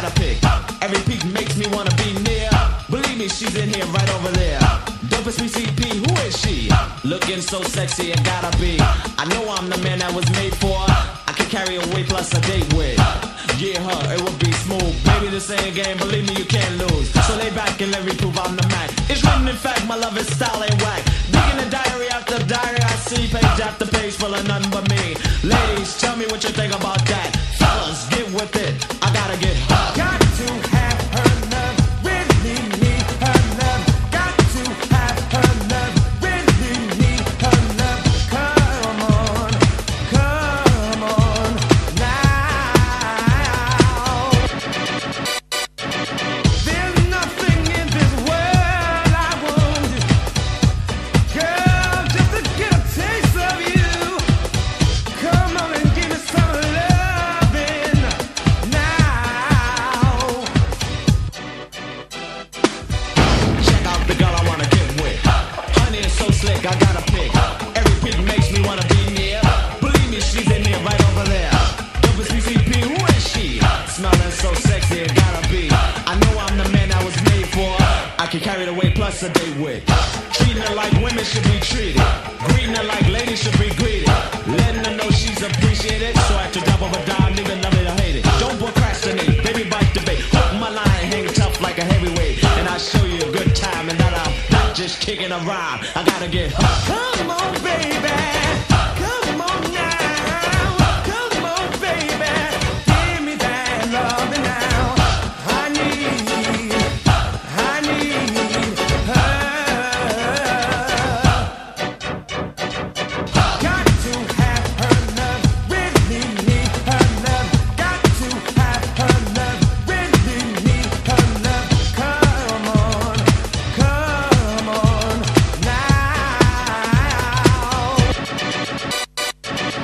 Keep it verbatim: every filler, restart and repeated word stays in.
gotta pick. Every peak makes me wanna be near. Believe me, she's in here right over there. Dopest we C P, who is she? Looking so sexy, it gotta be. I know I'm the man that was made for. I can carry a weight plus a date with. Yeah, her, it would be smooth. Baby, this ain't a game, believe me, you can't lose. So lay back and let me prove I'm the Mac. It's written in fact, my love is style ain't whack. Digging the diary after diary, I see page after page full of nothing but me. Ladies, tell me what you think about that. Fellas, get with it, I gotta get hot. Got to have her love, really need her love. Got to have her love, really need her love. Come on, come on now. There's nothing in this world I want, girl, just to get a taste of you. Come on and give me some loving now. Check out the girl I wanna get with. Honey is so slick, I gotta pick. Every pick makes me wanna be near. Believe me, she's in here right over there. Dopest C P, who is she? Smelling so sexy, it gotta be. I know I'm the man I was made for. I can carry the weight plus a date with. Treating her like women should be treated. Greeting her like ladies should be greeted. Letting her know she's appreciated. So at the drop of a dime, nigga, love it or hate it. Don't procrastinate, baby, bite the bait. Hook my line, hang tough like a heavyweight. And I'll show you a good time and that I'm not just kicking around. I gotta get hot. Come on, baby.